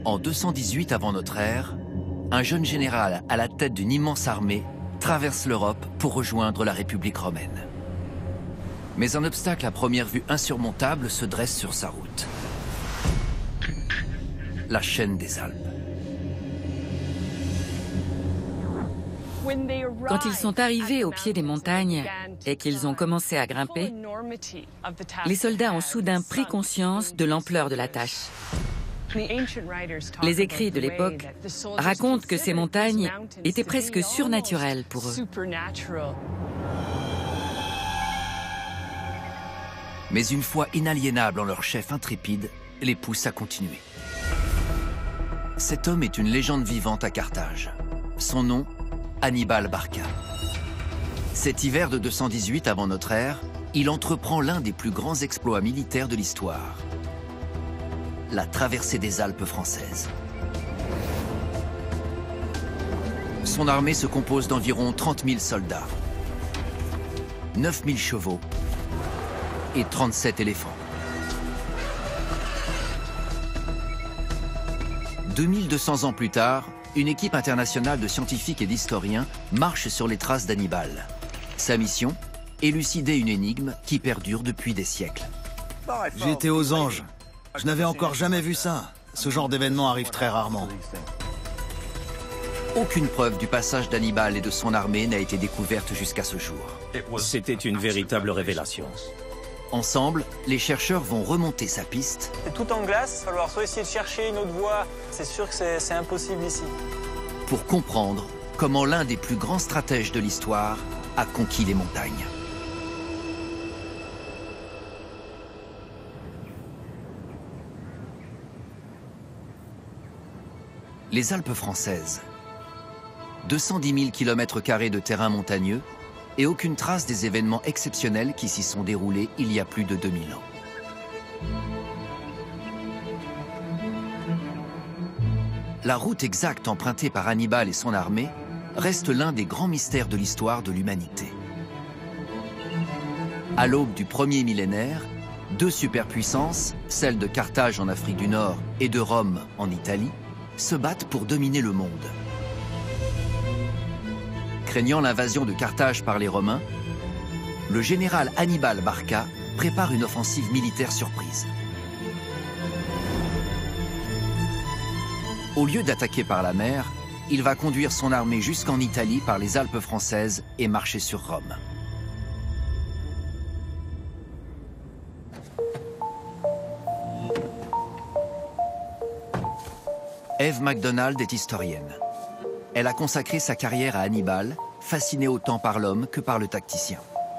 En 218 avant notre ère, un jeune général à la tête d'une immense armée traverse l'Europe pour rejoindre la République romaine. Mais un obstacle à première vue insurmontable se dresse sur sa route. La chaîne des Alpes. Quand ils sont arrivés au pied des montagnes et qu'ils ont commencé à grimper, les soldats ont soudain pris conscience de l'ampleur de la tâche. Les écrits de l'époque racontent que ces montagnes étaient presque surnaturelles pour eux. Mais une foi inaliénable en leur chef intrépide les pousse à continuer. Cet homme est une légende vivante à Carthage. Son nom, Hannibal Barca. Cet hiver de 218 avant notre ère, il entreprend l'un des plus grands exploits militaires de l'histoire. La traversée des Alpes françaises. Son armée se compose d'environ 30 000 soldats, 9 000 chevaux et 37 éléphants. 2200 ans plus tard, une équipe internationale de scientifiques et d'historiens marche sur les traces d'Hannibal. Sa mission, élucider une énigme qui perdure depuis des siècles. J'étais aux Anges. Je n'avais encore jamais vu ça. Ce genre d'événement arrive très rarement. Aucune preuve du passage d'Hannibal et de son armée n'a été découverte jusqu'à ce jour. C'était une véritable révélation. Ensemble, les chercheurs vont remonter sa piste. C'est tout en glace, il va falloir soit essayer de chercher une autre voie. C'est sûr que c'est impossible ici. Pour comprendre comment l'un des plus grands stratèges de l'histoire a conquis les montagnes. Les Alpes françaises. 210 000 km² de terrain montagneux et aucune trace des événements exceptionnels qui s'y sont déroulés il y a plus de 2000 ans. La route exacte empruntée par Hannibal et son armée reste l'un des grands mystères de l'histoire de l'humanité. À l'aube du premier millénaire, deux superpuissances, celles de Carthage en Afrique du Nord et de Rome en Italie, se battent pour dominer le monde. Craignant l'invasion de Carthage par les Romains, le général Hannibal Barca prépare une offensive militaire surprise. Au lieu d'attaquer par la mer, il va conduire son armée jusqu'en Italie par les Alpes françaises et marcher sur Rome. Eve MacDonald est historienne. Elle a consacré sa carrière à Hannibal, fascinée autant par l'homme que par le tacticien.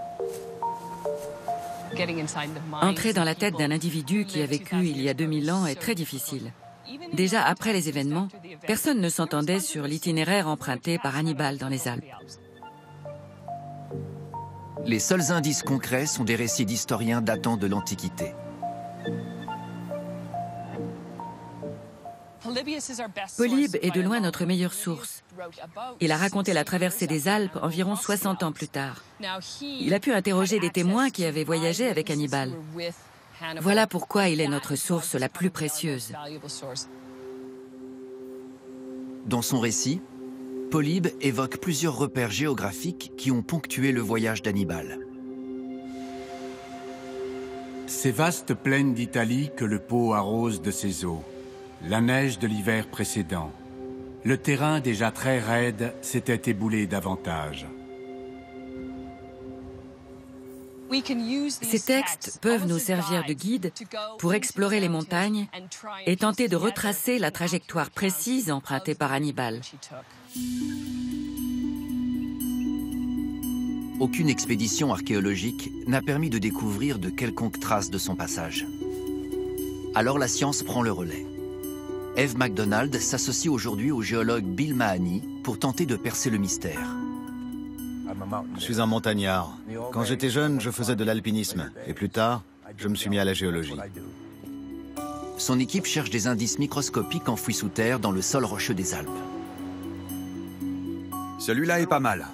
Entrer dans la tête d'un individu qui a vécu il y a 2000 ans est très difficile. Déjà après les événements, personne ne s'entendait sur l'itinéraire emprunté par Hannibal dans les Alpes. Les seuls indices concrets sont des récits d'historiens datant de l'Antiquité. Polybe est de loin notre meilleure source. Il a raconté la traversée des Alpes environ 60 ans plus tard. Il a pu interroger des témoins qui avaient voyagé avec Hannibal. Voilà pourquoi il est notre source la plus précieuse. Dans son récit, Polybe évoque plusieurs repères géographiques qui ont ponctué le voyage d'Hannibal. Ces vastes plaines d'Italie que le Pô arrose de ses eaux, la neige de l'hiver précédent, le terrain déjà très raide s'était éboulé davantage. Ces textes peuvent nous servir de guide pour explorer les montagnes et tenter de retracer la trajectoire précise empruntée par Hannibal. Aucune expédition archéologique n'a permis de découvrir de quelconques traces de son passage. Alors la science prend le relais. Eve MacDonald s'associe aujourd'hui au géologue Bill Mahoney pour tenter de percer le mystère. Je suis un montagnard. Quand j'étais jeune, je faisais de l'alpinisme. Et plus tard, je me suis mis à la géologie. Son équipe cherche des indices microscopiques enfouis sous terre dans le sol rocheux des Alpes. Celui-là est pas mal.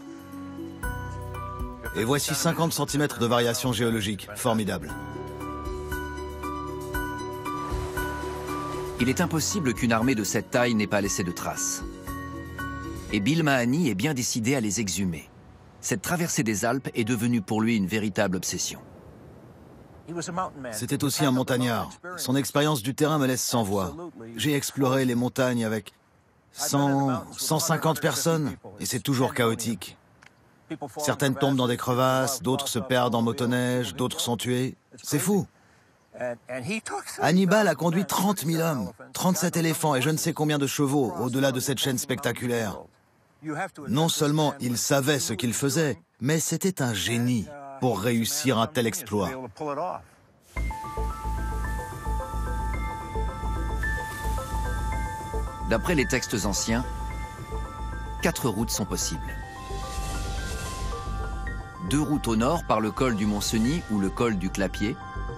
Et voici 50 cm de variation géologique. Formidable. Il est impossible qu'une armée de cette taille n'ait pas laissé de traces. Et Bill Mahani est bien décidé à les exhumer. Cette traversée des Alpes est devenue pour lui une véritable obsession. C'était aussi un montagnard. Son expérience du terrain me laisse sans voix. J'ai exploré les montagnes avec 150 personnes et c'est toujours chaotique. Certaines tombent dans des crevasses, d'autres se perdent en motoneige, d'autres sont tués. C'est fou. Hannibal a conduit 30 000 hommes, 37 éléphants et je ne sais combien de chevaux au-delà de cette chaîne spectaculaire. Non seulement il savait ce qu'il faisait, mais c'était un génie pour réussir un tel exploit. D'après les textes anciens, 4 routes sont possibles. 2 routes au nord par le col du Mont-Cenis ou le col du Clapier.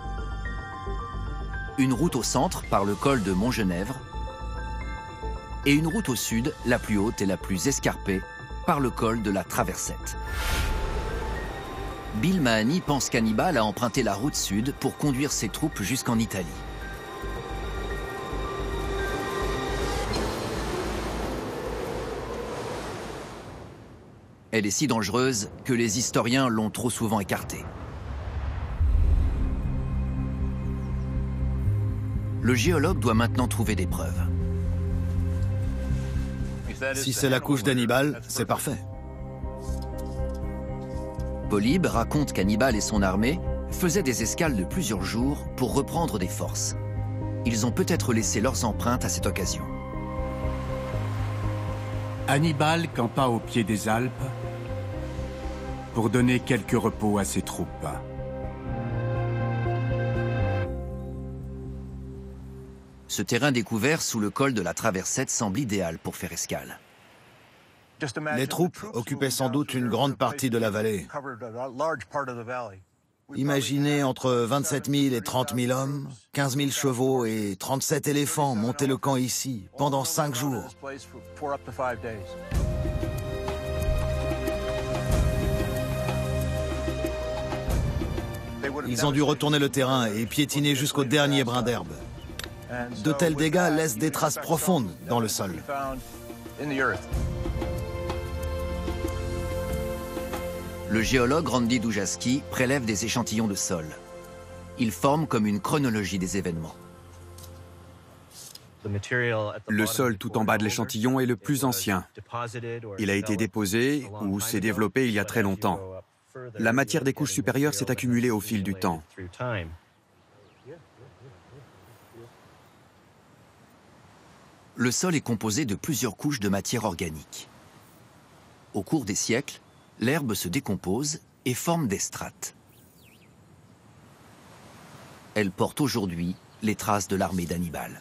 Une route au centre par le col de Montgenèvre. Et une route au sud, la plus haute et la plus escarpée, par le col de la Traversette. Bill Mahani pense qu'Hannibal a emprunté la route sud pour conduire ses troupes jusqu'en Italie. Elle est si dangereuse que les historiens l'ont trop souvent écartée. Le géologue doit maintenant trouver des preuves. Si c'est la couche d'Hannibal, c'est parfait. Polybe raconte qu'Hannibal et son armée faisaient des escales de plusieurs jours pour reprendre des forces. Ils ont peut-être laissé leurs empreintes à cette occasion. Hannibal campa au pied des Alpes pour donner quelques repos à ses troupes. Ce terrain découvert sous le col de la Traversette semble idéal pour faire escale. Les troupes occupaient sans doute une grande partie de la vallée. Imaginez entre 27 000 et 30 000 hommes, 15 000 chevaux et 37 éléphants monter le camp ici pendant 5 jours. Ils ont dû retourner le terrain et piétiner jusqu'au dernier brin d'herbe. De tels dégâts laissent des traces profondes dans le sol. Le géologue Randy Doujaski prélève des échantillons de sol. Ils forment comme une chronologie des événements. Le sol tout en bas de l'échantillon est le plus ancien. Il a été déposé ou s'est développé il y a très longtemps. La matière des couches supérieures s'est accumulée au fil du temps. Le sol est composé de plusieurs couches de matière organique. Au cours des siècles, l'herbe se décompose et forme des strates. Elle porte aujourd'hui les traces de l'armée d'Hannibal.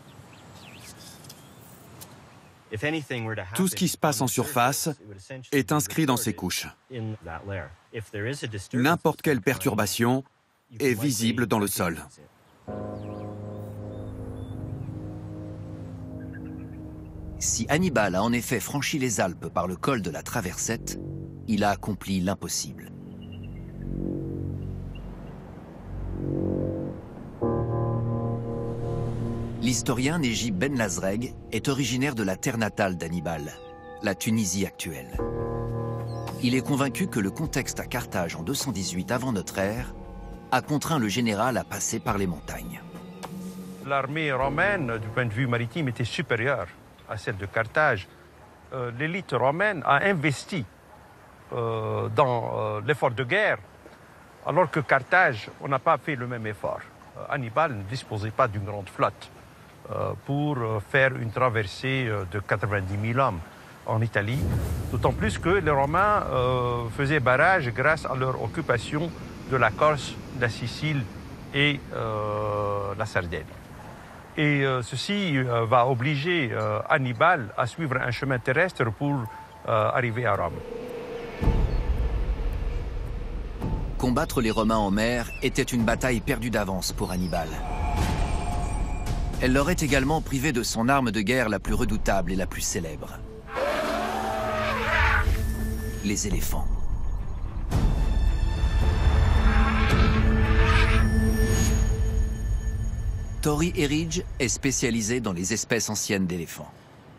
Tout ce qui se passe en surface est inscrit dans ces couches. N'importe quelle perturbation est visible dans le sol. Si Hannibal a en effet franchi les Alpes par le col de la Traversette, il a accompli l'impossible. L'historien Néjib Ben Lazreg est originaire de la terre natale d'Hannibal, la Tunisie actuelle. Il est convaincu que le contexte à Carthage en 218 avant notre ère a contraint le général à passer par les montagnes. L'armée romaine, du point de vue maritime, était supérieure à celle de Carthage. L'élite romaine a investi dans l'effort de guerre, alors que Carthage, on n'a pas fait le même effort. Hannibal ne disposait pas d'une grande flotte pour faire une traversée de 90 000 hommes en Italie, d'autant plus que les Romains faisaient barrage grâce à leur occupation de la Corse, de la Sicile et la Sardaigne. Et ceci va obliger Hannibal à suivre un chemin terrestre pour arriver à Rome. Combattre les Romains en mer était une bataille perdue d'avance pour Hannibal. Elle l'aurait également privé de son arme de guerre la plus redoutable et la plus célèbre. Les éléphants. Tori Eridge est spécialisée dans les espèces anciennes d'éléphants.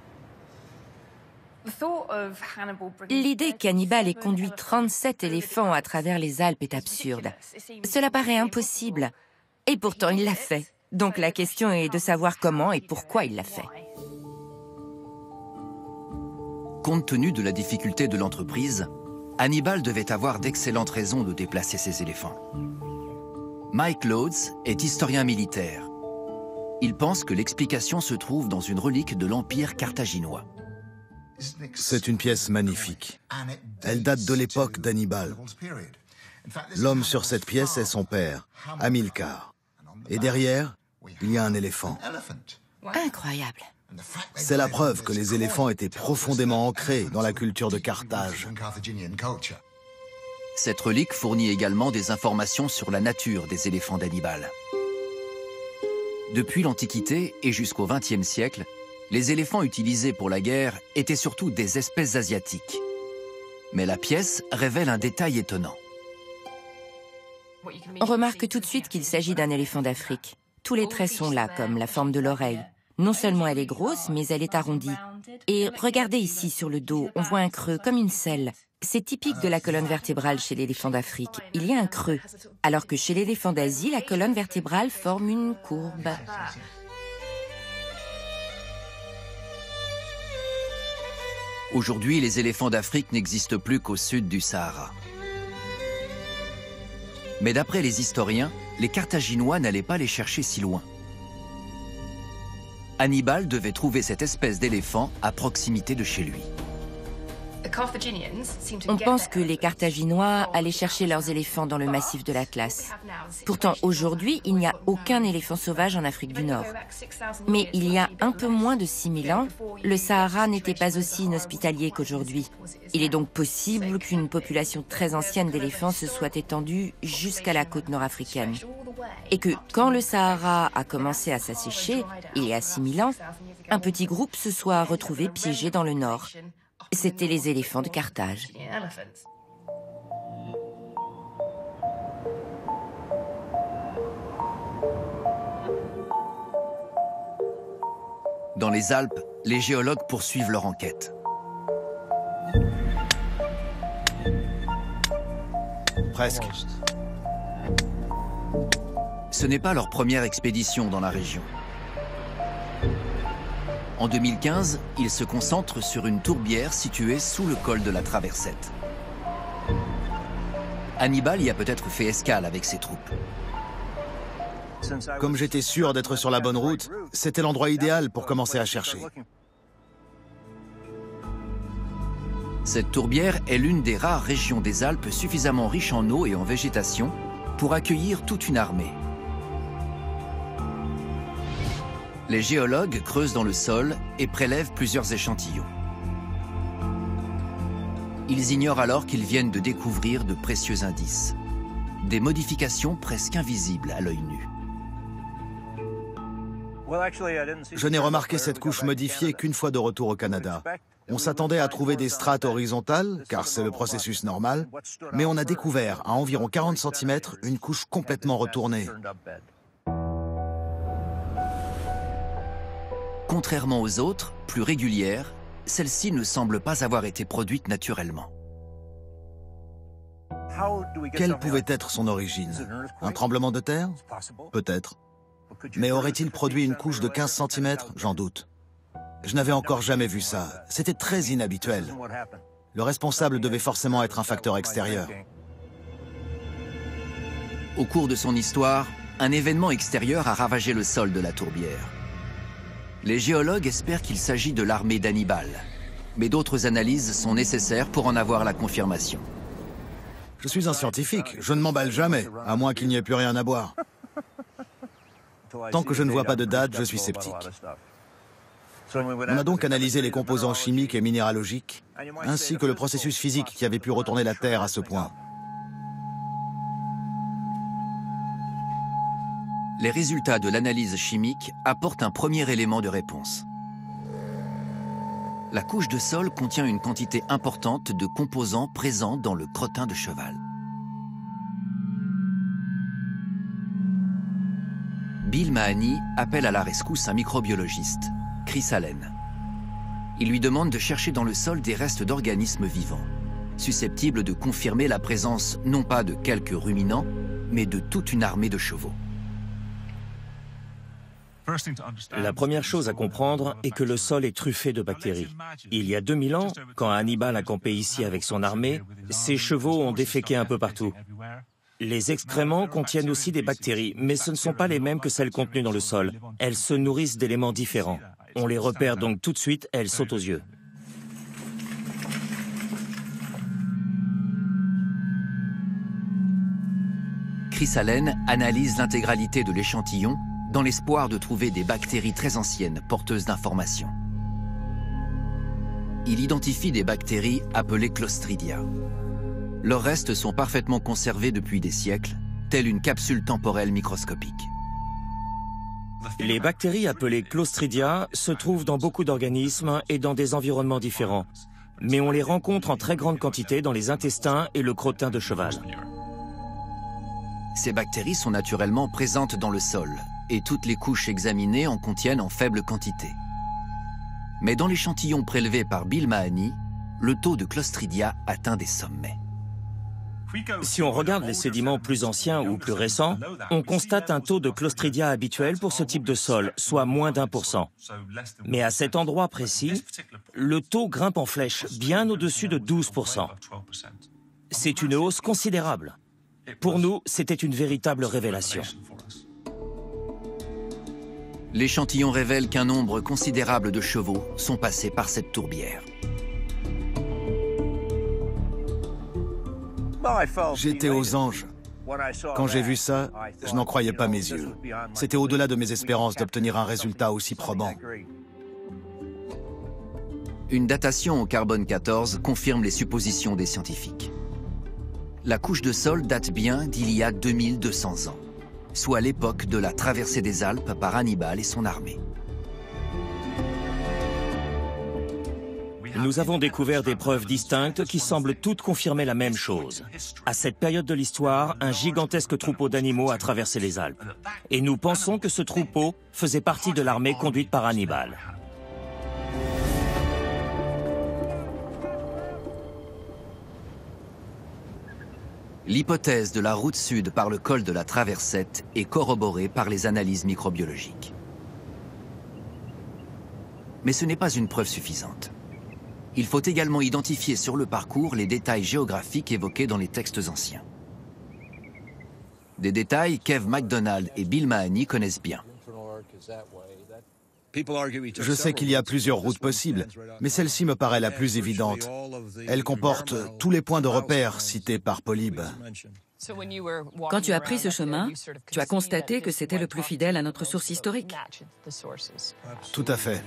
L'idée qu'Hannibal ait conduit 37 éléphants à travers les Alpes est absurde. Cela paraît impossible. Et pourtant, il l'a fait. Donc la question est de savoir comment et pourquoi il l'a fait. Compte tenu de la difficulté de l'entreprise, Hannibal devait avoir d'excellentes raisons de déplacer ses éléphants. Mike Lodes est historien militaire. Il pense que l'explication se trouve dans une relique de l'Empire carthaginois. C'est une pièce magnifique. Elle date de l'époque d'Hannibal. L'homme sur cette pièce est son père, Hamilcar. Et derrière, il y a un éléphant. Incroyable. C'est la preuve que les éléphants étaient profondément ancrés dans la culture de Carthage. Cette relique fournit également des informations sur la nature des éléphants d'Hannibal. Depuis l'Antiquité et jusqu'au XXe siècle, les éléphants utilisés pour la guerre étaient surtout des espèces asiatiques. Mais la pièce révèle un détail étonnant. On remarque tout de suite qu'il s'agit d'un éléphant d'Afrique. Tous les traits sont là, comme la forme de l'oreille. Non seulement elle est grosse, mais elle est arrondie. Et regardez ici sur le dos, on voit un creux, comme une selle. C'est typique de la colonne vertébrale chez l'éléphant d'Afrique. Il y a un creux, alors que chez l'éléphant d'Asie, la colonne vertébrale forme une courbe. Aujourd'hui, les éléphants d'Afrique n'existent plus qu'au sud du Sahara. Mais d'après les historiens, les Carthaginois n'allaient pas les chercher si loin. Hannibal devait trouver cette espèce d'éléphant à proximité de chez lui. On pense que les Carthaginois allaient chercher leurs éléphants dans le massif de l'Atlas. Pourtant, aujourd'hui, il n'y a aucun éléphant sauvage en Afrique du Nord. Mais il y a un peu moins de 6000 ans, le Sahara n'était pas aussi inhospitalier qu'aujourd'hui. Il est donc possible qu'une population très ancienne d'éléphants se soit étendue jusqu'à la côte nord-africaine. Et que, quand le Sahara a commencé à s'assécher, il y a 6000 ans, un petit groupe se soit retrouvé piégé dans le nord. C'étaient les éléphants de Carthage. Dans les Alpes, les géologues poursuivent leur enquête. Presque. Ce n'est pas leur première expédition dans la région. En 2015, ils se concentrent sur une tourbière située sous le col de la Traversette. Hannibal y a peut-être fait escale avec ses troupes. Comme j'étais sûr d'être sur la bonne route, c'était l'endroit idéal pour commencer à chercher. Cette tourbière est l'une des rares régions des Alpes suffisamment riches en eau et en végétation pour accueillir toute une armée. Les géologues creusent dans le sol et prélèvent plusieurs échantillons. Ils ignorent alors qu'ils viennent de découvrir de précieux indices. Des modifications presque invisibles à l'œil nu. Je n'ai remarqué cette couche modifiée qu'une fois de retour au Canada. On s'attendait à trouver des strates horizontales, car c'est le processus normal, mais on a découvert à environ 40 cm une couche complètement retournée. Contrairement aux autres, plus régulières, celle-ci ne semble pas avoir été produite naturellement. Quelle pouvait être son origine? Un tremblement de terre? Peut-être. Mais aurait-il produit une couche de 15 cm? J'en doute. Je n'avais encore jamais vu ça. C'était très inhabituel. Le responsable devait forcément être un facteur extérieur. Au cours de son histoire, un événement extérieur a ravagé le sol de la tourbière. Les géologues espèrent qu'il s'agit de l'armée d'Hannibal, mais d'autres analyses sont nécessaires pour en avoir la confirmation. Je suis un scientifique, je ne m'emballe jamais, à moins qu'il n'y ait plus rien à boire. Tant que je ne vois pas de date, je suis sceptique. On a donc analysé les composants chimiques et minéralogiques, ainsi que le processus physique qui avait pu retourner la Terre à ce point. Les résultats de l'analyse chimique apportent un premier élément de réponse. La couche de sol contient une quantité importante de composants présents dans le crottin de cheval. Bill Mahany appelle à la rescousse un microbiologiste, Chris Allen. Il lui demande de chercher dans le sol des restes d'organismes vivants, susceptibles de confirmer la présence non pas de quelques ruminants, mais de toute une armée de chevaux. La première chose à comprendre est que le sol est truffé de bactéries. Il y a 2000 ans, quand Hannibal a campé ici avec son armée, ses chevaux ont déféqué un peu partout. Les excréments contiennent aussi des bactéries, mais ce ne sont pas les mêmes que celles contenues dans le sol. Elles se nourrissent d'éléments différents. On les repère donc tout de suite, elles sautent aux yeux. Chris Allen analyse l'intégralité de l'échantillon dans l'espoir de trouver des bactéries très anciennes porteuses d'informations. Il identifie des bactéries appelées Clostridia. Leurs restes sont parfaitement conservés depuis des siècles, telle une capsule temporelle microscopique. Les bactéries appelées Clostridia se trouvent dans beaucoup d'organismes et dans des environnements différents. Mais on les rencontre en très grande quantité dans les intestins et le crottin de cheval. Ces bactéries sont naturellement présentes dans le sol, et toutes les couches examinées en contiennent en faible quantité. Mais dans l'échantillon prélevé par Bill Mahany, le taux de Clostridia atteint des sommets. Si on regarde les sédiments plus anciens ou plus récents, on constate un taux de Clostridia habituel pour ce type de sol, soit moins d'1%. Mais à cet endroit précis, le taux grimpe en flèche, bien au-dessus de 12%. C'est une hausse considérable. Pour nous, c'était une véritable révélation. L'échantillon révèle qu'un nombre considérable de chevaux sont passés par cette tourbière. J'étais aux anges. Quand j'ai vu ça, je n'en croyais pas mes yeux. C'était au-delà de mes espérances d'obtenir un résultat aussi probant. Une datation au carbone 14 confirme les suppositions des scientifiques. La couche de sol date bien d'il y a 2200 ans, soit l'époque de la traversée des Alpes par Hannibal et son armée. Nous avons découvert des preuves distinctes qui semblent toutes confirmer la même chose. À cette période de l'histoire, un gigantesque troupeau d'animaux a traversé les Alpes. Et nous pensons que ce troupeau faisait partie de l'armée conduite par Hannibal. L'hypothèse de la route sud par le col de la Traversette est corroborée par les analyses microbiologiques. Mais ce n'est pas une preuve suffisante. Il faut également identifier sur le parcours les détails géographiques évoqués dans les textes anciens. Des détails qu'Eve MacDonald et Bill Mahany connaissent bien. Je sais qu'il y a plusieurs routes possibles, mais celle-ci me paraît la plus évidente. Elle comporte tous les points de repère cités par Polybe. Quand tu as pris ce chemin, tu as constaté que c'était le plus fidèle à notre source historique. Tout à fait.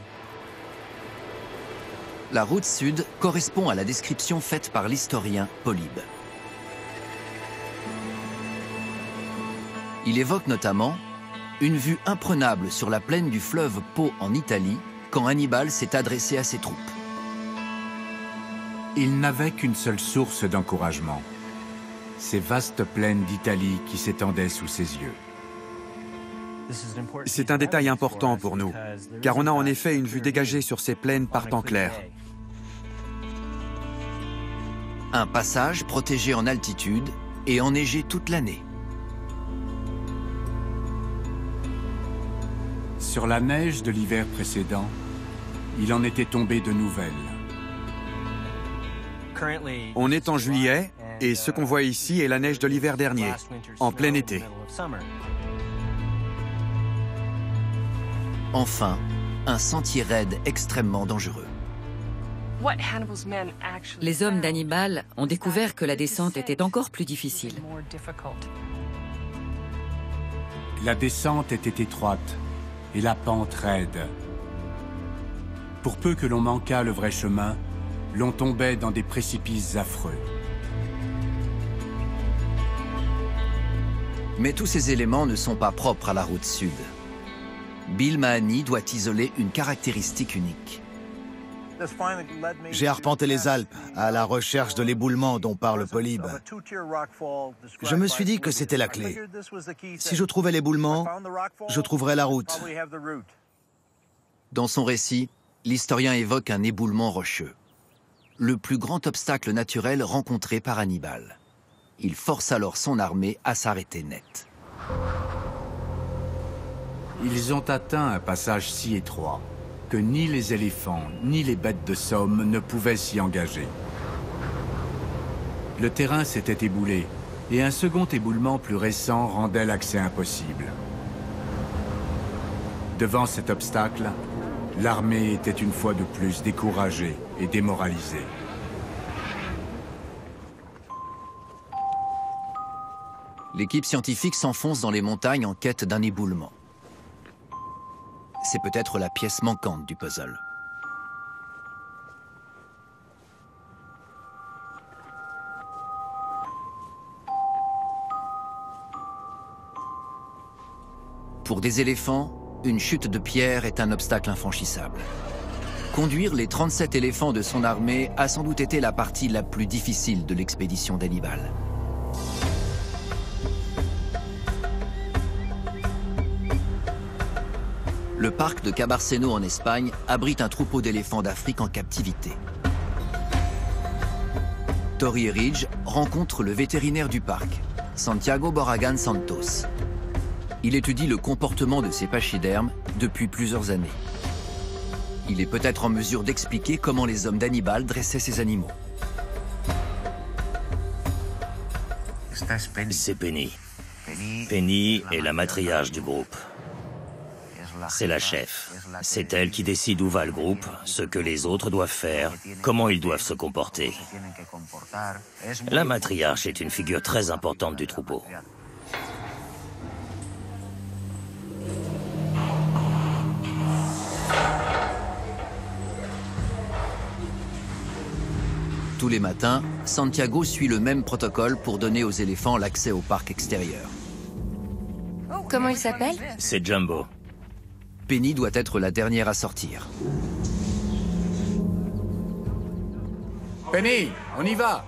La route sud correspond à la description faite par l'historien Polybe. Il évoque notamment une vue imprenable sur la plaine du fleuve Pô en Italie quand Hannibal s'est adressé à ses troupes. Il n'avait qu'une seule source d'encouragement, ces vastes plaines d'Italie qui s'étendaient sous ses yeux. C'est un détail important pour nous, car on a en effet une vue dégagée sur ces plaines par temps clair. Un passage protégé en altitude et enneigé toute l'année. Sur la neige de l'hiver précédent, il en était tombé de nouvelles. On est en juillet, et ce qu'on voit ici est la neige de l'hiver dernier, en plein été. Enfin, un sentier raide extrêmement dangereux. Les hommes d'Hannibal ont découvert que la descente était encore plus difficile. La descente était étroite et la pente raide. Pour peu que l'on manquât le vrai chemin, l'on tombait dans des précipices affreux. Mais tous ces éléments ne sont pas propres à la route sud. Bill Mahany doit isoler une caractéristique unique. J'ai arpenté les Alpes à la recherche de l'éboulement dont parle Polybe. Je me suis dit que c'était la clé. Si je trouvais l'éboulement, je trouverais la route. Dans son récit, l'historien évoque un éboulement rocheux. Le plus grand obstacle naturel rencontré par Hannibal. Il force alors son armée à s'arrêter net. Ils ont atteint un passage si étroit que ni les éléphants ni les bêtes de somme ne pouvaient s'y engager. Le terrain s'était éboulé et un second éboulement plus récent rendait l'accès impossible. Devant cet obstacle, l'armée était une fois de plus découragée et démoralisée. L'équipe scientifique s'enfonce dans les montagnes en quête d'un éboulement. C'est peut-être la pièce manquante du puzzle. Pour des éléphants, une chute de pierre est un obstacle infranchissable. Conduire les 37 éléphants de son armée a sans doute été la partie la plus difficile de l'expédition d'Hannibal. Le parc de Cabarceno en Espagne abrite un troupeau d'éléphants d'Afrique en captivité. Tori Ridge rencontre le vétérinaire du parc, Santiago Barragán Santos. Il étudie le comportement de ces pachydermes depuis plusieurs années. Il est peut-être en mesure d'expliquer comment les hommes d'Hannibal dressaient ces animaux. C'est Penny. Penny est la matriarche du groupe. C'est la chef. C'est elle qui décide où va le groupe, ce que les autres doivent faire, comment ils doivent se comporter. La matriarche est une figure très importante du troupeau. Tous les matins, Santiago suit le même protocole pour donner aux éléphants l'accès au parc extérieur. Comment il s'appelle? C'est Jumbo. Penny doit être la dernière à sortir. Penny, on y va!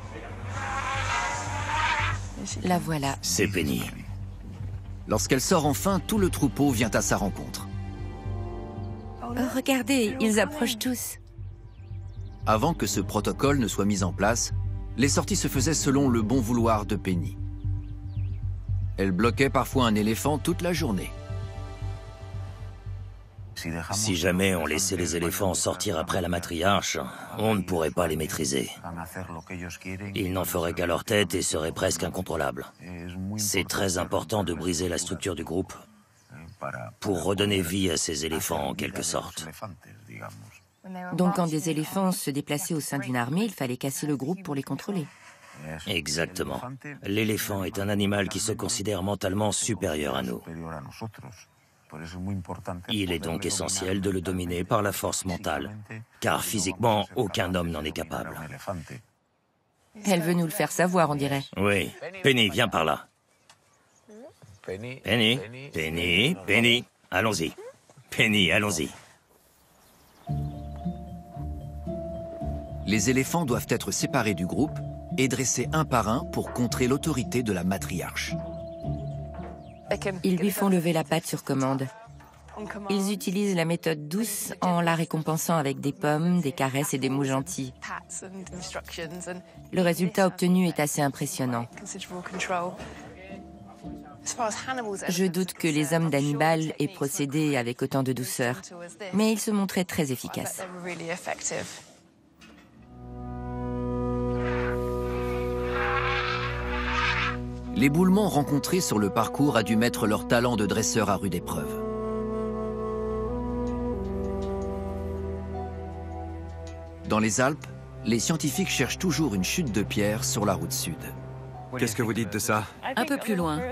La voilà. C'est Penny. Lorsqu'elle sort enfin, tout le troupeau vient à sa rencontre. Oh, regardez, ils approchent tous. Avant que ce protocole ne soit mis en place, les sorties se faisaient selon le bon vouloir de Penny. Elle bloquait parfois un éléphant toute la journée. Si jamais on laissait les éléphants sortir après la matriarche, on ne pourrait pas les maîtriser. Ils n'en feraient qu'à leur tête et seraient presque incontrôlables. C'est très important de briser la structure du groupe pour redonner vie à ces éléphants en quelque sorte. Donc quand des éléphants se déplaçaient au sein d'une armée, il fallait casser le groupe pour les contrôler. Exactement. L'éléphant est un animal qui se considère mentalement supérieur à nous. Il est donc essentiel de le dominer par la force mentale, car physiquement, aucun homme n'en est capable. Elle veut nous le faire savoir, on dirait. Oui. Penny, viens par là. Penny, Penny, Penny, allons-y. Penny, allons-y. Les éléphants doivent être séparés du groupe et dressés un par un pour contrer l'autorité de la matriarche. Ils lui font lever la patte sur commande. Ils utilisent la méthode douce en la récompensant avec des pommes, des caresses et des mots gentils. Le résultat obtenu est assez impressionnant. Je doute que les hommes d'Hannibal aient procédé avec autant de douceur, mais ils se montraient très efficaces. L'éboulement rencontré sur le parcours a dû mettre leur talent de dresseur à rude épreuve. Dans les Alpes, les scientifiques cherchent toujours une chute de pierre sur la route sud. Qu'est-ce que vous dites de ça? Un peu plus loin.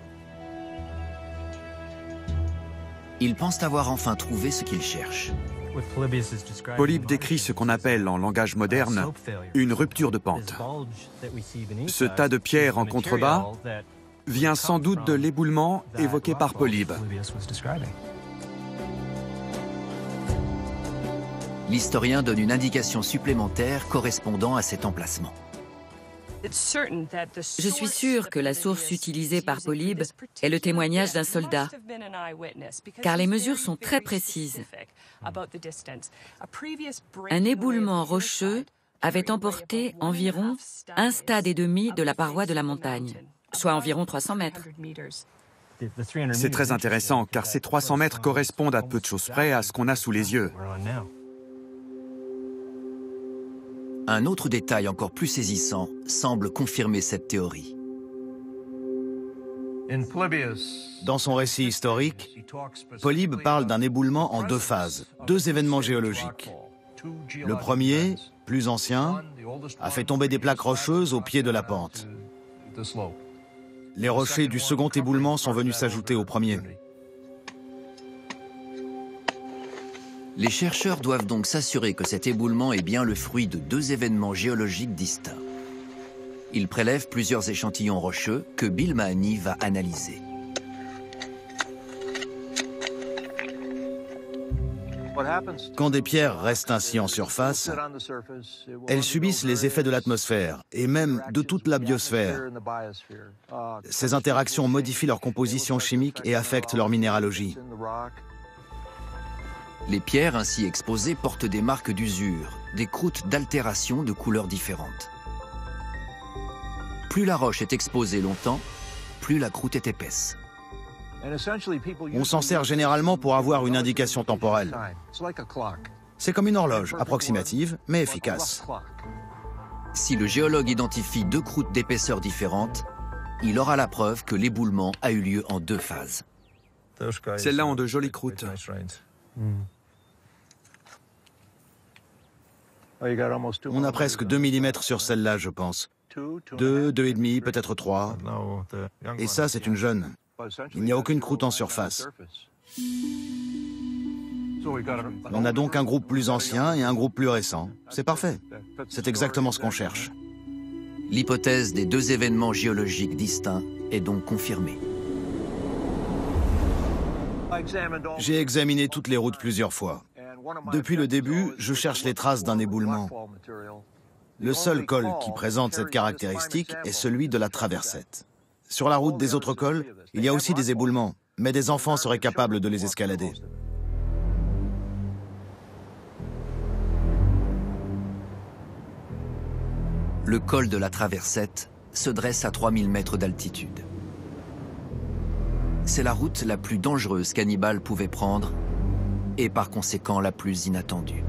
Ils pensent avoir enfin trouvé ce qu'ils cherchent. Polybe décrit ce qu'on appelle en langage moderne une rupture de pente. Ce tas de pierres en contrebas vient sans doute de l'éboulement évoqué par Polybe. L'historien donne une indication supplémentaire correspondant à cet emplacement. Je suis sûr que la source utilisée par Polybe est le témoignage d'un soldat, car les mesures sont très précises. Un éboulement rocheux avait emporté environ 1,5 stade de la paroi de la montagne, soit environ 300 mètres. C'est très intéressant, car ces 300 mètres correspondent à peu de choses près à ce qu'on a sous les yeux. Un autre détail encore plus saisissant semble confirmer cette théorie. Dans son récit historique, Polybe parle d'un éboulement en 2 phases, 2 événements géologiques. Le premier, plus ancien, a fait tomber des plaques rocheuses au pied de la pente. Les rochers du second éboulement sont venus s'ajouter au premier. Les chercheurs doivent donc s'assurer que cet éboulement est bien le fruit de 2 événements géologiques distincts. Ils prélèvent plusieurs échantillons rocheux que Bill Mahoney va analyser. Quand des pierres restent ainsi en surface, elles subissent les effets de l'atmosphère et même de toute la biosphère. Ces interactions modifient leur composition chimique et affectent leur minéralogie. Les pierres ainsi exposées portent des marques d'usure, des croûtes d'altération de couleurs différentes. Plus la roche est exposée longtemps, plus la croûte est épaisse. On s'en sert généralement pour avoir une indication temporelle. C'est comme une horloge, approximative, mais efficace. Si le géologue identifie 2 croûtes d'épaisseur différentes, il aura la preuve que l'éboulement a eu lieu en 2 phases. Celles-là ont de jolies croûtes. On a presque 2 mm sur celle-là, je pense. 2, 2,5, peut-être 3. Et ça, c'est une jeune. Il n'y a aucune croûte en surface. On a donc un groupe plus ancien et un groupe plus récent. C'est parfait. C'est exactement ce qu'on cherche. L'hypothèse des 2 événements géologiques distincts est donc confirmée. J'ai examiné toutes les routes plusieurs fois. Depuis le début, je cherche les traces d'un éboulement. Le seul col qui présente cette caractéristique est celui de la traversette. Sur la route des autres cols, il y a aussi des éboulements, mais des enfants seraient capables de les escalader. Le col de la Traversette se dresse à 3000 mètres d'altitude. C'est la route la plus dangereuse qu'Hannibal pouvait prendre et par conséquent la plus inattendue.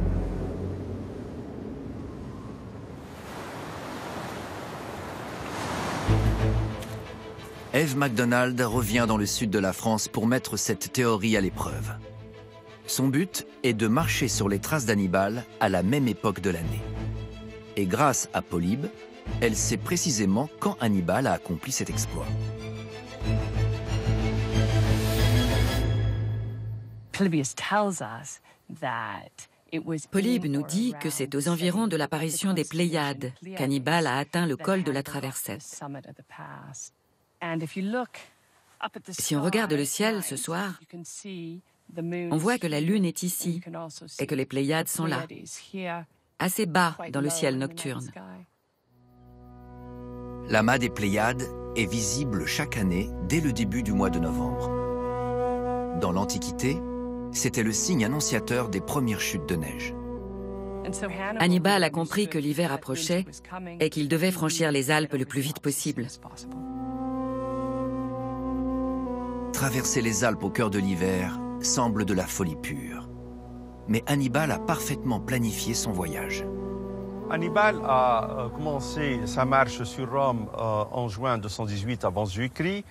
Eve MacDonald revient dans le sud de la France pour mettre cette théorie à l'épreuve. Son but est de marcher sur les traces d'Hannibal à la même époque de l'année. Et grâce à Polybe, elle sait précisément quand Hannibal a accompli cet exploit. Polybe nous dit que c'est aux environs de l'apparition des Pléiades qu'Hannibal a atteint le col de la Traversette. Si on regarde le ciel ce soir, on voit que la Lune est ici et que les Pléiades sont là, assez bas dans le ciel nocturne. L'amas des Pléiades est visible chaque année dès le début du mois de novembre. Dans l'Antiquité, c'était le signe annonciateur des premières chutes de neige. Hannibal a compris que l'hiver approchait et qu'il devait franchir les Alpes le plus vite possible. Traverser les Alpes au cœur de l'hiver semble de la folie pure. Mais Hannibal a parfaitement planifié son voyage. Hannibal a commencé sa marche sur Rome en juin 218 avant Jésus-Christ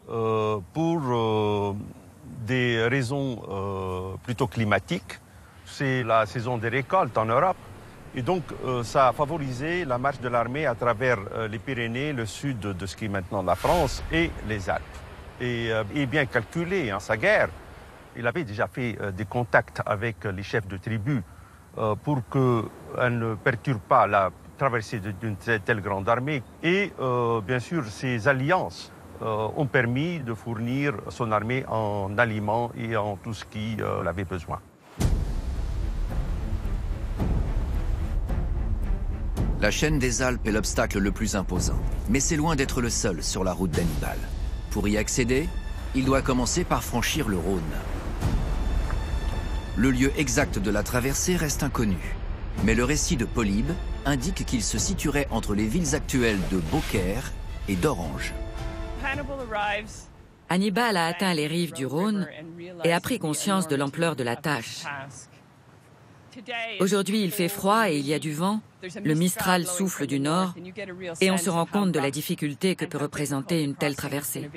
pour des raisons plutôt climatiques. C'est la saison des récoltes en Europe. Et donc, ça a favorisé la marche de l'armée à travers les Pyrénées, le sud de ce qui est maintenant la France et les Alpes. Et bien calculé, sa guerre. Il avait déjà fait des contacts avec les chefs de tribus pour qu'elle ne perturbe pas la traversée d'une telle grande armée. Et bien sûr, ces alliances ont permis de fournir son armée en aliments et en tout ce qu'il avait besoin. La chaîne des Alpes est l'obstacle le plus imposant, mais c'est loin d'être le seul sur la route d'Hannibal. Pour y accéder, il doit commencer par franchir le Rhône. Le lieu exact de la traversée reste inconnu, mais le récit de Polybe indique qu'il se situerait entre les villes actuelles de Beaucaire et d'Orange. Hannibal a atteint les rives du Rhône et a pris conscience de l'ampleur de la tâche. Aujourd'hui, il fait froid et il y a du vent, le Mistral souffle du nord et on se rend compte de la difficulté que peut représenter une telle traversée.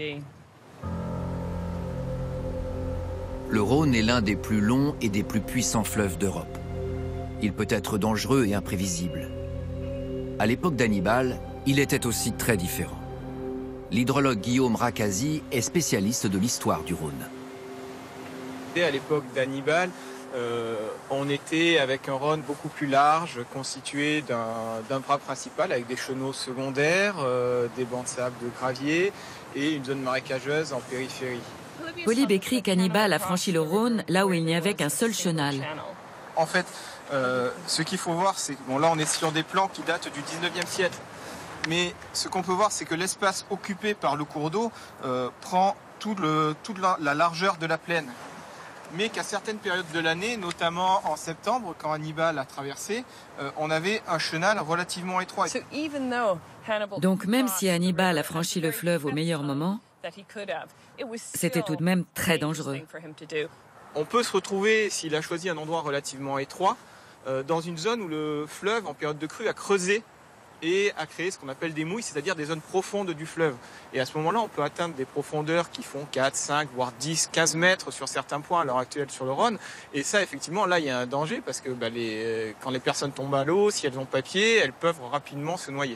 Le Rhône est l'un des plus longs et des plus puissants fleuves d'Europe. Il peut être dangereux et imprévisible. À l'époque d'Hannibal, il était aussi très différent. L'hydrologue Guillaume Racasi est spécialiste de l'histoire du Rhône. À l'époque d'Hannibal, on était avec un Rhône beaucoup plus large, constitué d'un bras principal avec des chenaux secondaires, des bancs de sable de gravier et une zone marécageuse en périphérie. Polybe écrit qu'Hannibal a franchi le Rhône là où il n'y avait qu'un seul chenal. En fait, ce qu'il faut voir, c'est que bon, là on est sur des plans qui datent du 19e siècle. Mais ce qu'on peut voir, c'est que l'espace occupé par le cours d'eau prend toute la largeur de la plaine. Mais qu'à certaines périodes de l'année, notamment en septembre, quand Hannibal a traversé, on avait un chenal relativement étroit. Donc même si Hannibal a franchi le fleuve au meilleur moment, c'était tout de même très dangereux. On peut se retrouver, s'il a choisi un endroit relativement étroit, dans une zone où le fleuve, en période de crue, a creusé et a créé ce qu'on appelle des mouilles, c'est-à-dire des zones profondes du fleuve. Et à ce moment-là, on peut atteindre des profondeurs qui font 4, 5, voire 10, 15 mètres sur certains points à l'heure actuelle sur le Rhône. Et ça, effectivement, là, il y a un danger parce que quand les personnes tombent à l'eau, si elles ont papier, elles peuvent rapidement se noyer.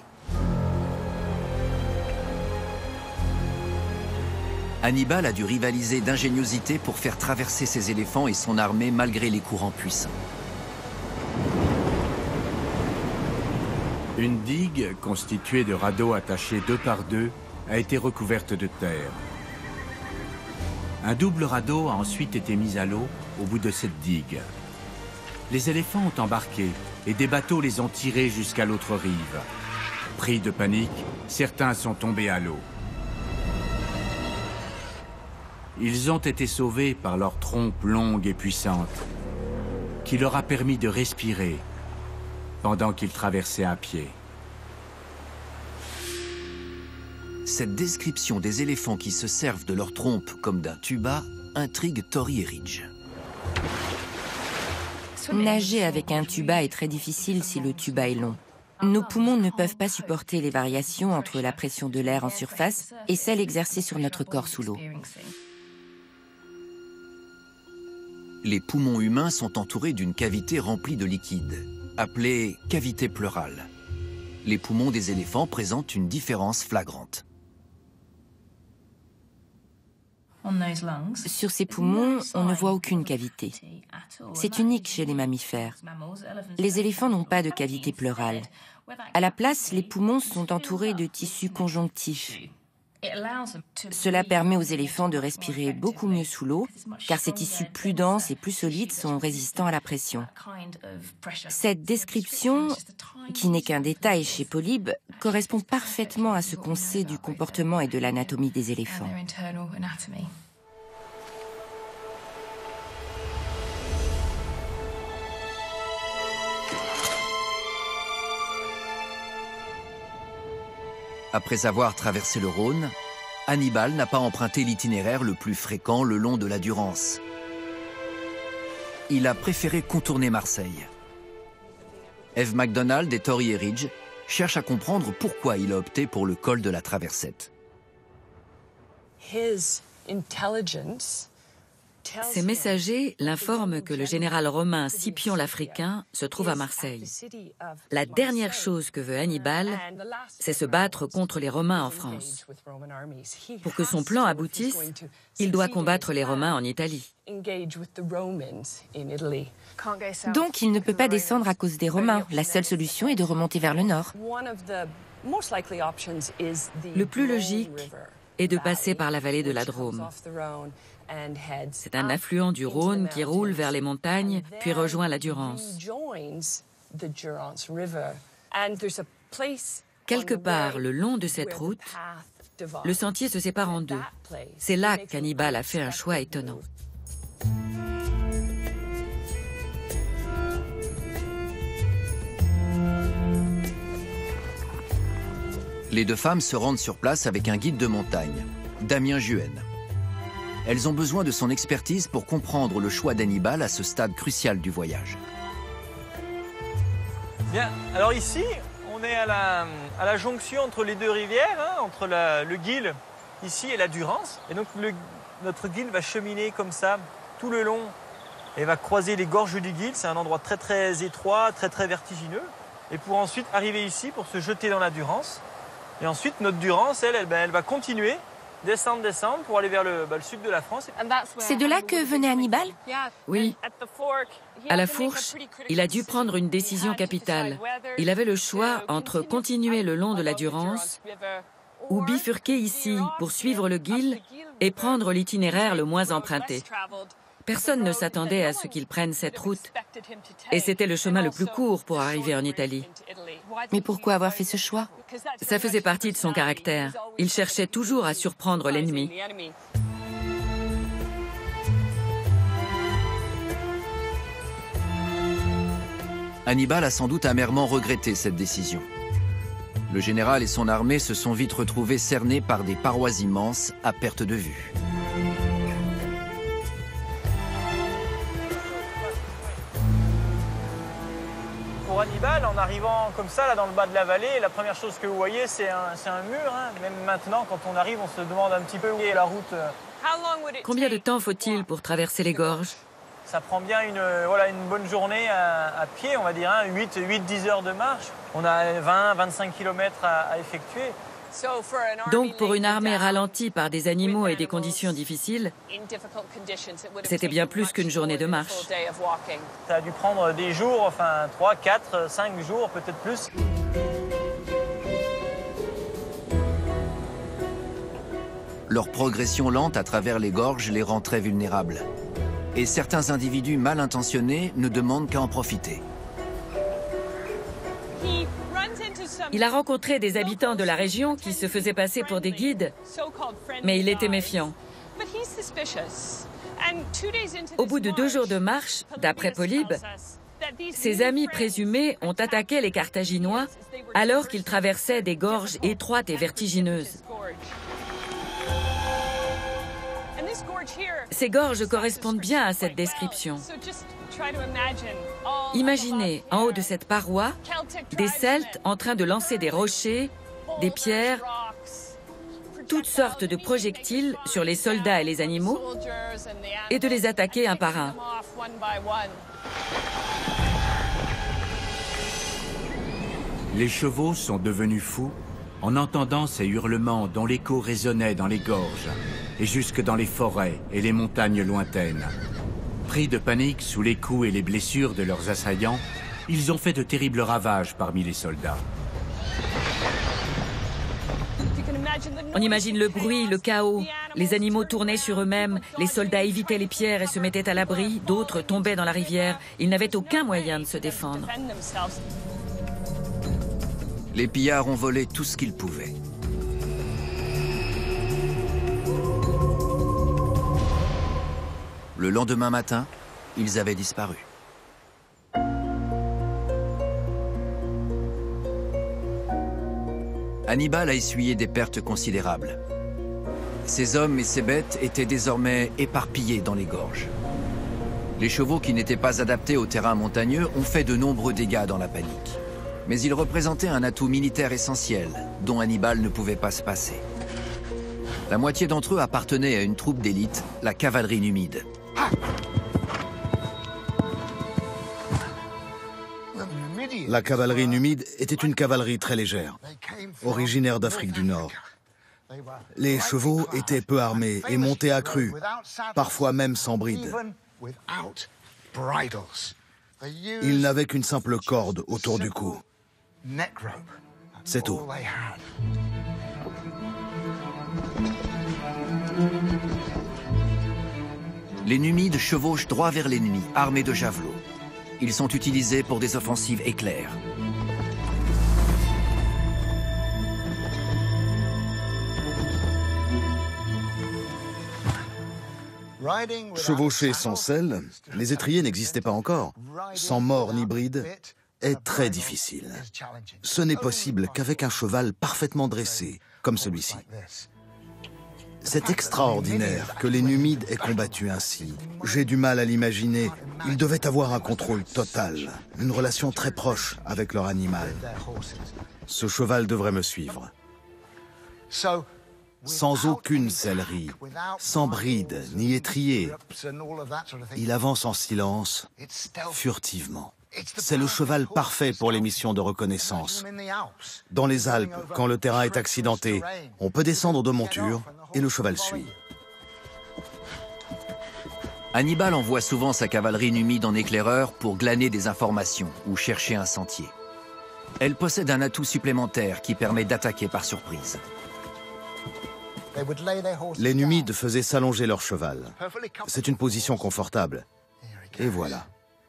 Hannibal a dû rivaliser d'ingéniosité pour faire traverser ses éléphants et son armée malgré les courants puissants. Une digue, constituée de radeaux attachés 2 par 2, a été recouverte de terre. Un double radeau a ensuite été mis à l'eau au bout de cette digue. Les éléphants ont embarqué et des bateaux les ont tirés jusqu'à l'autre rive. Pris de panique, certains sont tombés à l'eau. Ils ont été sauvés par leur trompe longue et puissante, qui leur a permis de respirer pendant qu'ils traversaient à pied. Cette description des éléphants qui se servent de leur trompe comme d'un tuba intrigue Tori et Ridge. Nager avec un tuba est très difficile si le tuba est long. Nos poumons ne peuvent pas supporter les variations entre la pression de l'air en surface et celle exercée sur notre corps sous l'eau. Les poumons humains sont entourés d'une cavité remplie de liquide, appelée cavité pleurale. Les poumons des éléphants présentent une différence flagrante. Sur ces poumons, on ne voit aucune cavité. C'est unique chez les mammifères. Les éléphants n'ont pas de cavité pleurale. À la place, les poumons sont entourés de tissus conjonctifs. Cela permet aux éléphants de respirer beaucoup mieux sous l'eau, car ces tissus plus denses et plus solides sont résistants à la pression. Cette description, qui n'est qu'un détail chez Polybe, correspond parfaitement à ce qu'on sait du comportement et de l'anatomie des éléphants. Après avoir traversé le Rhône, Hannibal n'a pas emprunté l'itinéraire le plus fréquent le long de la Durance. Il a préféré contourner Marseille. Eve MacDonald et Tori et Ridge cherchent à comprendre pourquoi il a opté pour le col de la Traversette. Ces messagers l'informent que le général romain Scipion l'Africain se trouve à Marseille. La dernière chose que veut Hannibal, c'est se battre contre les Romains en France. Pour que son plan aboutisse, il doit combattre les Romains en Italie. Donc il ne peut pas descendre à cause des Romains. La seule solution est de remonter vers le nord. Le plus logique est de passer par la vallée de la Drôme. C'est un affluent du Rhône qui roule vers les montagnes, puis rejoint la Durance. Quelque part le long de cette route, le sentier se sépare en deux. C'est là qu'Hannibal a fait un choix étonnant. Les deux femmes se rendent sur place avec un guide de montagne, Damien Juhen. Elles ont besoin de son expertise pour comprendre le choix d'Hannibal à ce stade crucial du voyage. Bien, alors ici, on est à la jonction entre les deux rivières, hein, entre le Guil ici et la Durance. Et donc notre Guil va cheminer comme ça tout le long et va croiser les gorges du Guil. C'est un endroit très très étroit, très très vertigineux. Et pour ensuite arriver ici pour se jeter dans la Durance. Et ensuite, notre Durance, elle va continuer, descendre pour aller vers le sud de la France. C'est de là que venait Hannibal? Oui. À la fourche, il a dû prendre une décision capitale. Il avait le choix entre continuer le long de la Durance ou bifurquer ici pour suivre le Guil et prendre l'itinéraire le moins emprunté. Personne ne s'attendait à ce qu'il prenne cette route. Et c'était le chemin le plus court pour arriver en Italie. Mais pourquoi avoir fait ce choix? Ça faisait partie de son caractère. Il cherchait toujours à surprendre l'ennemi. Hannibal a sans doute amèrement regretté cette décision. Le général et son armée se sont vite retrouvés cernés par des parois immenses à perte de vue. Pour Hannibal, en arrivant comme ça, là dans le bas de la vallée, la première chose que vous voyez, c'est un mur. Hein. Même maintenant, quand on arrive, on se demande un petit peu où est la route. Combien de temps faut-il pour traverser les gorges? Ça prend bien une bonne journée à pied, on va dire, hein, 8-10 heures de marche. On a 20-25 km à effectuer. Donc pour une armée ralentie par des animaux et des conditions difficiles, c'était bien plus qu'une journée de marche. Ça a dû prendre des jours, enfin 3, 4, 5 jours, peut-être plus. Leur progression lente à travers les gorges les rend très vulnérables. Et certains individus mal intentionnés ne demandent qu'à en profiter. Il a rencontré des habitants de la région qui se faisaient passer pour des guides, mais il était méfiant. Au bout de 2 jours de marche, d'après Polybe, ses amis présumés ont attaqué les Carthaginois alors qu'ils traversaient des gorges étroites et vertigineuses. Ces gorges correspondent bien à cette description. Imaginez, en haut de cette paroi, des Celtes en train de lancer des rochers, des pierres, toutes sortes de projectiles sur les soldats et les animaux, et de les attaquer un par un. Les chevaux sont devenus fous en entendant ces hurlements dont l'écho résonnait dans les gorges et jusque dans les forêts et les montagnes lointaines. Pris de panique sous les coups et les blessures de leurs assaillants, ils ont fait de terribles ravages parmi les soldats. On imagine le bruit, le chaos. Les animaux tournaient sur eux-mêmes, les soldats évitaient les pierres et se mettaient à l'abri, d'autres tombaient dans la rivière. Ils n'avaient aucun moyen de se défendre. Les pillards ont volé tout ce qu'ils pouvaient. Le lendemain matin, ils avaient disparu. Hannibal a essuyé des pertes considérables. Ses hommes et ses bêtes étaient désormais éparpillés dans les gorges. Les chevaux qui n'étaient pas adaptés au terrain montagneux ont fait de nombreux dégâts dans la panique. Mais ils représentaient un atout militaire essentiel, dont Hannibal ne pouvait pas se passer. La moitié d'entre eux appartenaient à une troupe d'élite, la cavalerie numide. La cavalerie numide était une cavalerie très légère, originaire d'Afrique du Nord. Les chevaux étaient peu armés et montés à cru, parfois même sans bride. Ils n'avaient qu'une simple corde autour du cou. C'est tout. Les Numides chevauchent droit vers l'ennemi, armés de javelots. Ils sont utilisés pour des offensives éclairs. Chevaucher sans selle, les étriers n'existaient pas encore. Sans mors ni bride, est très difficile. Ce n'est possible qu'avec un cheval parfaitement dressé, comme celui-ci. C'est extraordinaire que les Numides aient combattu ainsi. J'ai du mal à l'imaginer. Ils devaient avoir un contrôle total, une relation très proche avec leur animal. Ce cheval devrait me suivre. Sans aucune sellerie, sans bride ni étrier, il avance en silence, furtivement. C'est le cheval parfait pour les missions de reconnaissance. Dans les Alpes, quand le terrain est accidenté, on peut descendre de monture et le cheval suit. Hannibal envoie souvent sa cavalerie numide en éclaireur pour glaner des informations ou chercher un sentier. Elle possède un atout supplémentaire qui permet d'attaquer par surprise. Les Numides faisaient s'allonger leur cheval. C'est une position confortable. Et voilà.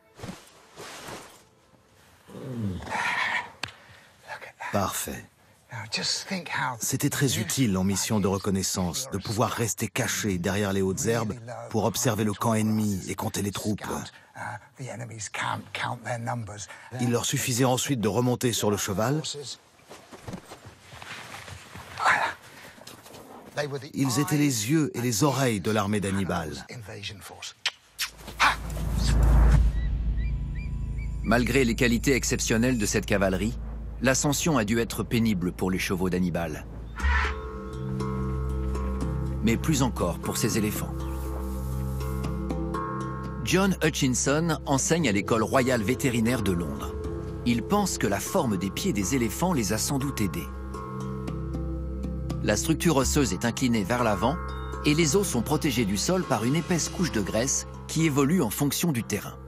Parfait. C'était très utile en mission de reconnaissance de pouvoir rester caché derrière les hautes herbes pour observer le camp ennemi et compter les troupes. Il leur suffisait ensuite de remonter sur le cheval. Ils étaient les yeux et les oreilles de l'armée d'Hannibal. Malgré les qualités exceptionnelles de cette cavalerie, l'ascension a dû être pénible pour les chevaux d'Hannibal. Mais plus encore pour ses éléphants. John Hutchinson enseigne à l'école royale vétérinaire de Londres. Il pense que la forme des pieds des éléphants les a sans doute aidés. La structure osseuse est inclinée vers l'avant et les os sont protégés du sol par une épaisse couche de graisse qui évolue en fonction du terrain.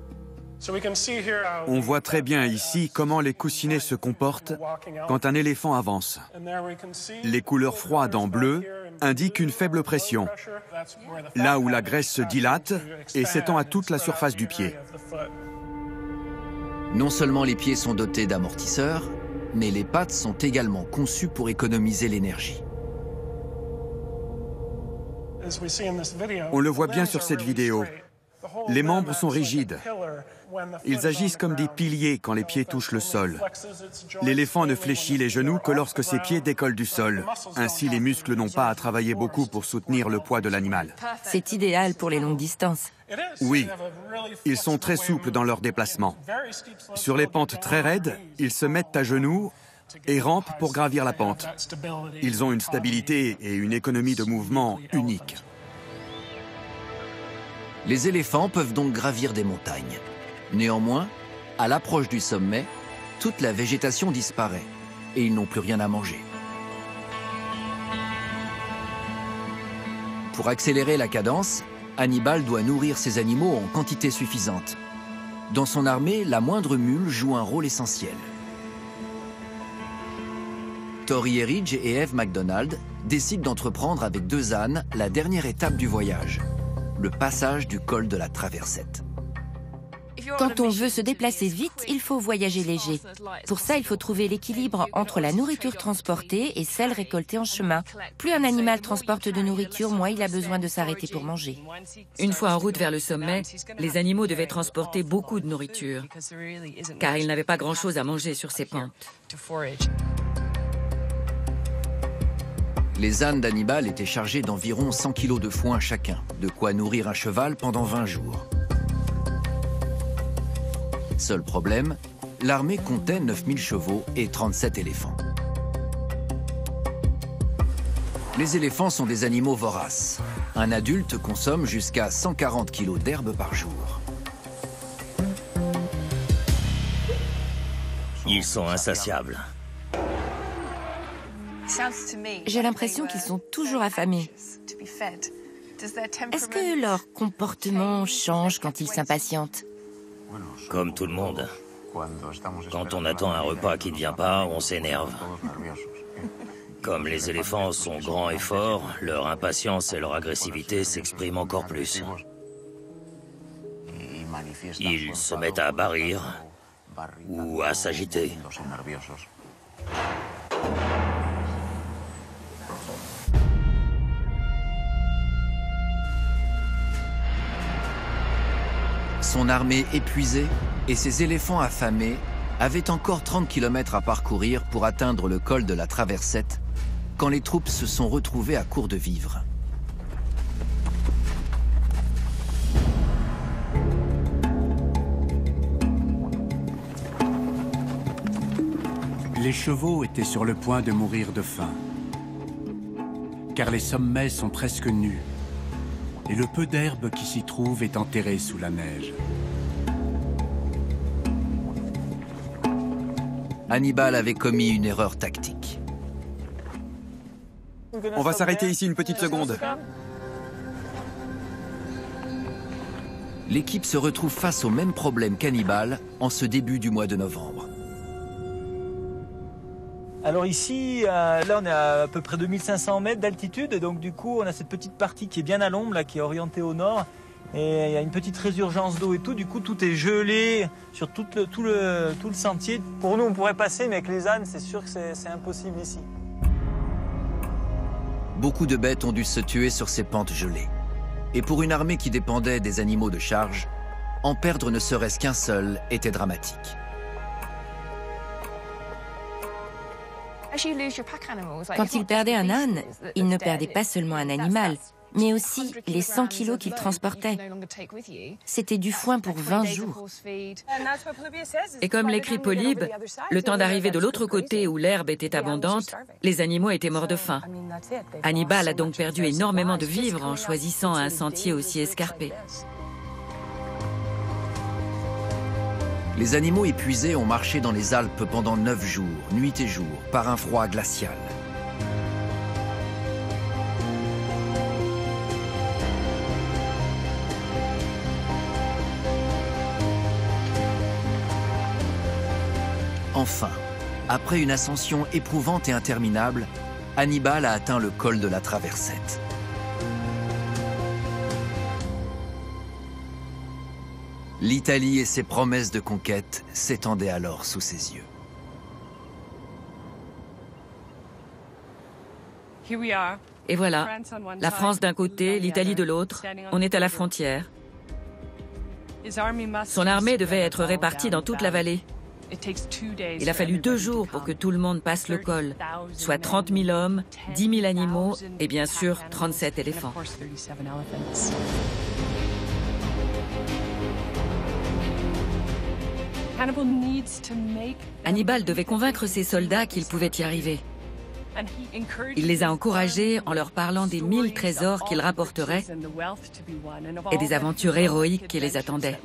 On voit très bien ici comment les coussinets se comportent quand un éléphant avance. Les couleurs froides en bleu indiquent une faible pression, là où la graisse se dilate et s'étend à toute la surface du pied. Non seulement les pieds sont dotés d'amortisseurs, mais les pattes sont également conçues pour économiser l'énergie. On le voit bien sur cette vidéo. Les membres sont rigides. Ils agissent comme des piliers quand les pieds touchent le sol. L'éléphant ne fléchit les genoux que lorsque ses pieds décollent du sol. Ainsi, les muscles n'ont pas à travailler beaucoup pour soutenir le poids de l'animal. C'est idéal pour les longues distances. Oui, ils sont très souples dans leurs déplacements. Sur les pentes très raides, ils se mettent à genoux et rampent pour gravir la pente. Ils ont une stabilité et une économie de mouvement uniques. Les éléphants peuvent donc gravir des montagnes. Néanmoins, à l'approche du sommet, toute la végétation disparaît et ils n'ont plus rien à manger. Pour accélérer la cadence, Hannibal doit nourrir ses animaux en quantité suffisante. Dans son armée, la moindre mule joue un rôle essentiel. Tori Eridge et Eve MacDonald décident d'entreprendre avec 2 ânes la dernière étape du voyage, le passage du col de la Traversette. Quand on veut se déplacer vite, il faut voyager léger. Pour ça, il faut trouver l'équilibre entre la nourriture transportée et celle récoltée en chemin. Plus un animal transporte de nourriture, moins il a besoin de s'arrêter pour manger. Une fois en route vers le sommet, les animaux devaient transporter beaucoup de nourriture, car ils n'avaient pas grand-chose à manger sur ces pentes. Les ânes d'Hannibal étaient chargés d'environ 100 kg de foin chacun, de quoi nourrir un cheval pendant 20 jours. Seul problème, l'armée comptait 9000 chevaux et 37 éléphants. Les éléphants sont des animaux voraces. Un adulte consomme jusqu'à 140 kg d'herbe par jour. Ils sont insatiables. J'ai l'impression qu'ils sont toujours affamés. Est-ce que leur comportement change quand ils s'impatientent ? Comme tout le monde. Quand on attend un repas qui ne vient pas, on s'énerve. Comme les éléphants sont grands et forts, leur impatience et leur agressivité s'expriment encore plus. Ils se mettent à barrir ou à s'agiter. Son armée épuisée et ses éléphants affamés avaient encore 30 km à parcourir pour atteindre le col de la Traversette, quand les troupes se sont retrouvées à court de vivres. Les chevaux étaient sur le point de mourir de faim, car les sommets sont presque nus, et le peu d'herbe qui s'y trouve est enterré sous la neige. Hannibal avait commis une erreur tactique. On va s'arrêter ici une petite seconde. L'équipe se retrouve face au même problème qu'Hannibal en ce début du mois de novembre. Alors ici, là on est à peu près 2500 mètres d'altitude, et donc du coup on a cette petite partie qui est bien à l'ombre, là, qui est orientée au nord, et il y a une petite résurgence d'eau et tout, du coup tout est gelé sur tout le sentier. Pour nous on pourrait passer, mais avec les ânes c'est sûr que c'est impossible ici. Beaucoup de bêtes ont dû se tuer sur ces pentes gelées. Et pour une armée qui dépendait des animaux de charge, en perdre ne serait-ce qu'un seul était dramatique. Quand il perdait un âne, il ne perdait pas seulement un animal, mais aussi les 100 kilos qu'il transportait. C'était du foin pour 20 jours. Et comme l'écrit Polybe, le temps d'arriver de l'autre côté où l'herbe était abondante, les animaux étaient morts de faim. Hannibal a donc perdu énormément de vivres en choisissant un sentier aussi escarpé. Les animaux épuisés ont marché dans les Alpes pendant 9 jours, nuit et jour, par un froid glacial. Enfin, après une ascension éprouvante et interminable, Hannibal a atteint le col de la Traversette. L'Italie et ses promesses de conquête s'étendaient alors sous ses yeux. Et voilà, la France d'un côté, l'Italie de l'autre, on est à la frontière. Son armée devait être répartie dans toute la vallée. Il a fallu 2 jours pour que tout le monde passe le col, soit 30 000 hommes, 10 000 animaux et bien sûr 37 éléphants. Hannibal devait convaincre ses soldats qu'ils pouvaient y arriver. Il les a encouragés en leur parlant des 1000 trésors qu'il rapporterait et des aventures héroïques qui les attendaient.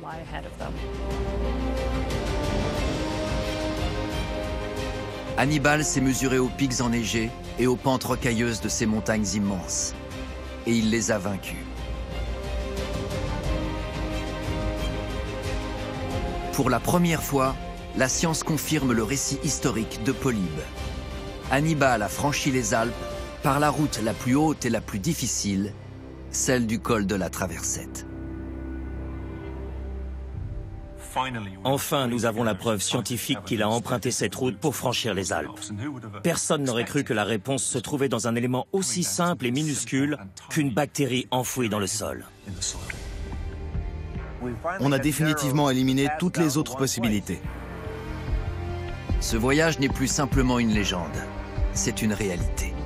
Hannibal s'est mesuré aux pics enneigés et aux pentes rocailleuses de ces montagnes immenses. Et il les a vaincus. Pour la première fois, la science confirme le récit historique de Polybe. Hannibal a franchi les Alpes par la route la plus haute et la plus difficile, celle du col de la Traversette. Enfin, nous avons la preuve scientifique qu'il a emprunté cette route pour franchir les Alpes. Personne n'aurait cru que la réponse se trouvait dans un élément aussi simple et minuscule qu'une bactérie enfouie dans le sol. On a définitivement éliminé toutes les autres possibilités. Ce voyage n'est plus simplement une légende, c'est une réalité.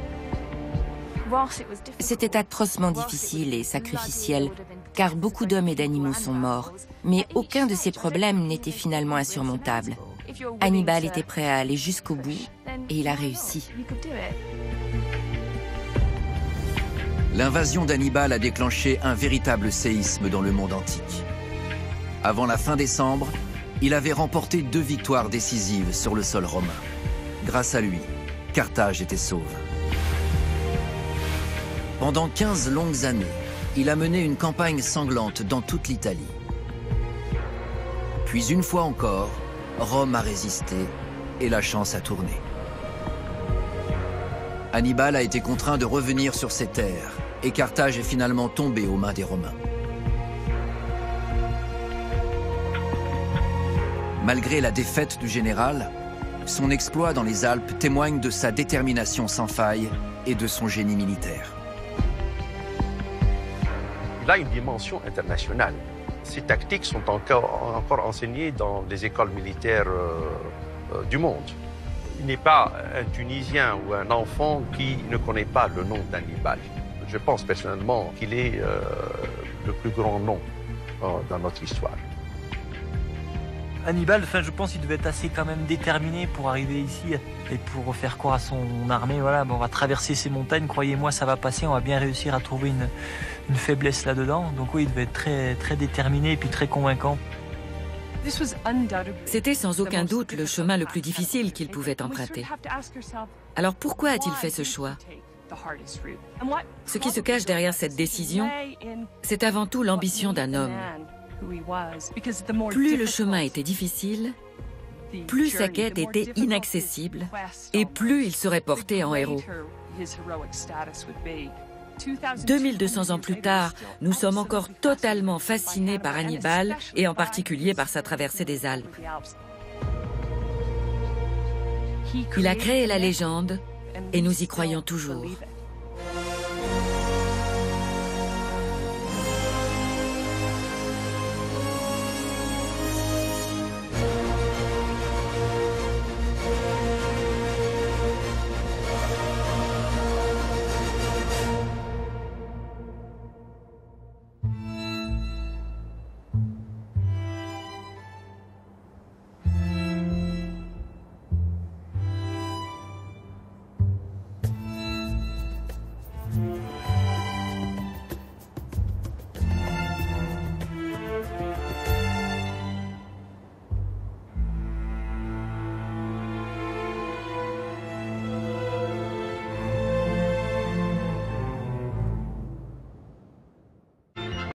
C'était atrocement difficile et sacrificiel, car beaucoup d'hommes et d'animaux sont morts. Mais aucun de ces problèmes n'était finalement insurmontable. Hannibal était prêt à aller jusqu'au bout, et il a réussi. L'invasion d'Hannibal a déclenché un véritable séisme dans le monde antique. Avant la fin décembre, il avait remporté 2 victoires décisives sur le sol romain. Grâce à lui, Carthage était sauve. Pendant 15 longues années, il a mené une campagne sanglante dans toute l'Italie. Puis une fois encore, Rome a résisté et la chance a tourné. Hannibal a été contraint de revenir sur ses terres et Carthage est finalement tombé aux mains des Romains. Malgré la défaite du général, son exploit dans les Alpes témoigne de sa détermination sans faille et de son génie militaire. Il a une dimension internationale. Ces tactiques sont encore enseignées dans les écoles militaires du monde. Il n'est pas un Tunisien ou un enfant qui ne connaît pas le nom d'Hannibal. Je pense personnellement qu'il est le plus grand nom dans notre histoire. Hannibal, je pense qu'il devait être assez quand même déterminé pour arriver ici et pour faire croire à son armée, voilà, on va traverser ces montagnes, croyez-moi, ça va passer, on va bien réussir à trouver une faiblesse là-dedans. Donc oui, il devait être très, très déterminé et puis très convaincant. C'était sans aucun doute le chemin le plus difficile qu'il pouvait emprunter. Alors pourquoi a-t-il fait ce choix? Ce qui se cache derrière cette décision, c'est avant tout l'ambition d'un homme. Plus le chemin était difficile, plus sa quête était inaccessible et plus il serait porté en héros. 2200 ans plus tard, nous sommes encore totalement fascinés par Hannibal et en particulier par sa traversée des Alpes. Il a créé la légende et nous y croyons toujours.